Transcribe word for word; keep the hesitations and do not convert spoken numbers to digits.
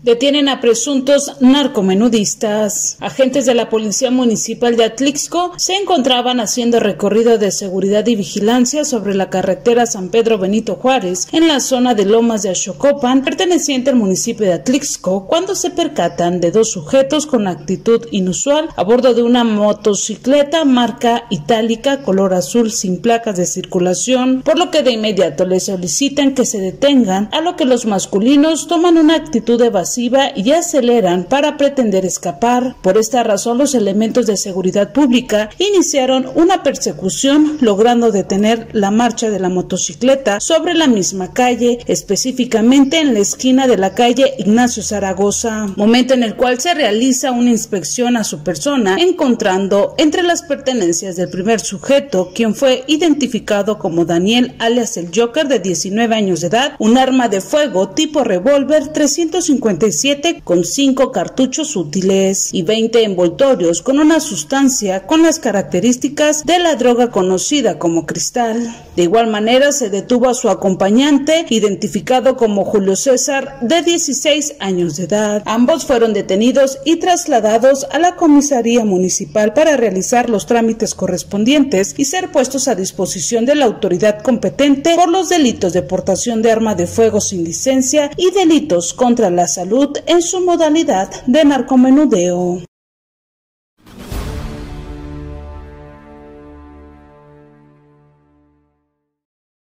Detienen a presuntos narcomenudistas. Agentes de la Policía Municipal de Atlixco se encontraban haciendo recorrido de seguridad y vigilancia sobre la carretera San Pedro Benito Juárez en la zona de Lomas de Axocopan, perteneciente al municipio de Atlixco, cuando se percatan de dos sujetos con actitud inusual a bordo de una motocicleta marca itálica color azul sin placas de circulación, por lo que de inmediato les solicitan que se detengan, a lo que los masculinos toman una actitud evasiva y aceleran para pretender escapar. Por esta razón, los elementos de seguridad pública iniciaron una persecución, logrando detener la marcha de la motocicleta sobre la misma calle, específicamente en la esquina de la calle Ignacio Zaragoza, momento en el cual se realiza una inspección a su persona, encontrando entre las pertenencias del primer sujeto, quien fue identificado como Daniel alias el Joker, de diecinueve años de edad, un arma de fuego tipo revólver trescientos cincuenta y siete con cinco cartuchos útiles y veinte envoltorios con una sustancia con las características de la droga conocida como cristal. De igual manera se detuvo a su acompañante, identificado como Julio César, de dieciséis años de edad. Ambos fueron detenidos y trasladados a la comisaría municipal para realizar los trámites correspondientes y ser puestos a disposición de la autoridad competente por los delitos de portación de arma de fuego sin licencia y delitos contra la salud en su modalidad de narcomenudeo.